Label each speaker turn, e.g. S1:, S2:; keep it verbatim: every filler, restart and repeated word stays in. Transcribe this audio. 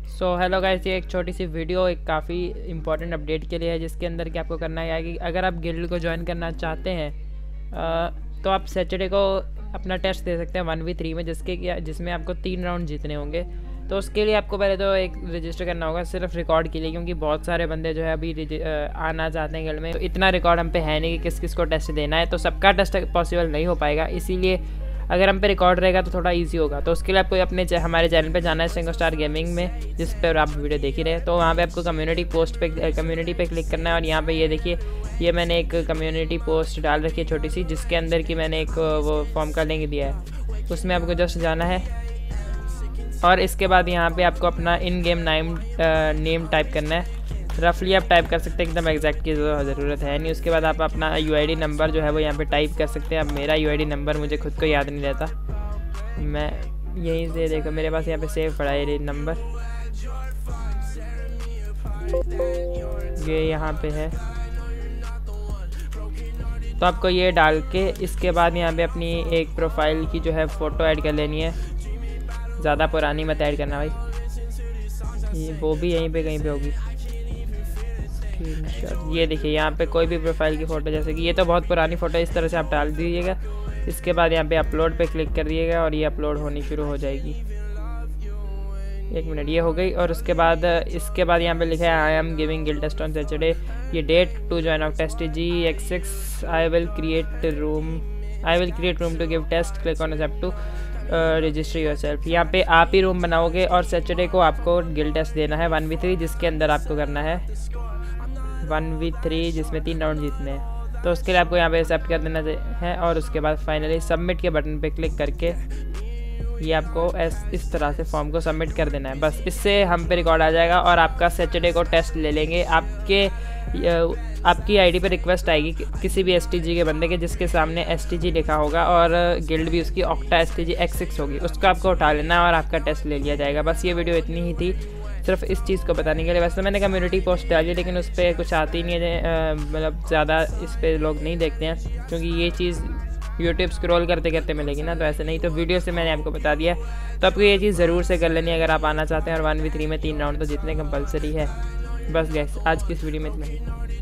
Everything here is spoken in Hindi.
S1: सो हेलो गाइस, ये एक छोटी सी वीडियो एक काफ़ी इंपॉर्टेंट अपडेट के लिए है, जिसके अंदर कि आपको करना है कि अगर आप गिल्ड को ज्वाइन करना चाहते हैं आ, तो आप सैटरडे को अपना टेस्ट दे सकते हैं वन वी थ्री में, जिसके कि जिसमें आपको तीन राउंड जीतने होंगे। तो उसके लिए आपको पहले तो एक रजिस्टर करना होगा सिर्फ रिकॉर्ड के लिए, क्योंकि बहुत सारे बंदे जो है अभी आना चाहते हैं गिल्ड में। तो इतना रिकॉर्ड हम पे है नहीं कि किस किस को टेस्ट देना है, तो सबका टेस्ट पॉसिबल नहीं हो पाएगा। इसीलिए अगर हम पे रिकॉर्ड रहेगा तो थोड़ा इजी होगा। तो उसके लिए आपको अपने हमारे चैनल पे जाना है सिंगल स्टार गेमिंग में, जिस पर आप वीडियो देख ही रहे हैं। तो वहाँ पे आपको कम्युनिटी पोस्ट पे कम्युनिटी पे क्लिक करना है, और यहाँ पे ये देखिए, ये मैंने एक कम्युनिटी पोस्ट डाल रखी है छोटी सी, जिसके अंदर की मैंने एक वो फॉर्म का लिंक दिया है। उसमें आपको जस्ट जाना है, और इसके बाद यहाँ पे आपको अपना in game name name type करना है। रफली आप टाइप कर सकते हैं, एकदम एग्जैक्ट की ज़रूरत है नहीं। उसके बाद आप अपना यूआईडी नंबर जो है वो यहाँ पे टाइप कर सकते हैं। अब मेरा यूआईडी नंबर मुझे खुद को याद नहीं रहता, मैं यहीं से देखो मेरे पास यहाँ पे सेव पड़ा है ये नंबर, ये यहाँ पे है। तो आपको ये डाल के इसके बाद यहाँ पे अपनी एक प्रोफाइल की जो है फ़ोटो ऐड कर लेनी है। ज़्यादा पुरानी मत ऐड करना भाई, ये वो भी यहीं पे कहीं पे होगी। ये देखिए यहाँ पे कोई भी प्रोफाइल की फ़ोटो, जैसे कि ये तो बहुत पुरानी फ़ोटो, इस तरह से आप डाल दीजिएगा। इसके बाद यहाँ पे अपलोड पे क्लिक कर दिएगा और ये अपलोड होनी शुरू हो जाएगी। एक मिनट, ये हो गई। और उसके बाद इसके बाद यहाँ पे लिखा है I am giving guild test on Saturday, ये date to join of test G X six, I will create room I will create room to give test, click on accept to register yourself. यहाँ पे आप ही रूम बनाओगे और सैटरडे को आपको गिल्ड टेस्ट देना है वन वी थ्री, जिसके अंदर आपको करना है वन वी थ्री, जिसमें तीन राउंड जीतने हैं। तो उसके लिए आपको यहाँ पे एक्सेप्ट कर देना है, और उसके बाद फाइनली सबमिट के बटन पे क्लिक करके ये आपको इस तरह से फॉर्म को सबमिट कर देना है। बस इससे हम पे रिकॉर्ड आ जाएगा और आपका सैटरडे को टेस्ट ले लेंगे। आपके आपकी आईडी पे रिक्वेस्ट आएगी किसी भी एसटीजी के बंदे के जिसके सामने एसटीजी लिखा होगा और गिल्ड भी उसकी ऑक्टा एसटीजी एक्स सिक्स होगी, उसको आपको उठा लेना है और आपका टेस्ट ले लिया जाएगा। बस ये वीडियो इतनी ही थी, सिर्फ इस चीज़ को बताने के लिए। वैसे मैंने कम्युनिटी पोस्ट डाली, लेकिन उस पर कुछ आती नहीं है, मतलब ज़्यादा इस पर लोग नहीं देखते हैं, क्योंकि ये चीज़ यूट्यूब स्क्रॉल करते करते मिलेगी ना, तो ऐसे नहीं। तो वीडियो से मैंने आपको बता दिया, तो आपको ये चीज़ ज़रूर से कर लेनी है अगर आप आना चाहते हैं। और वन वी थ्री में तीन राउंड तो जितने कंपलसरी है। बस गैस आज की इस वीडियो में इतना ही।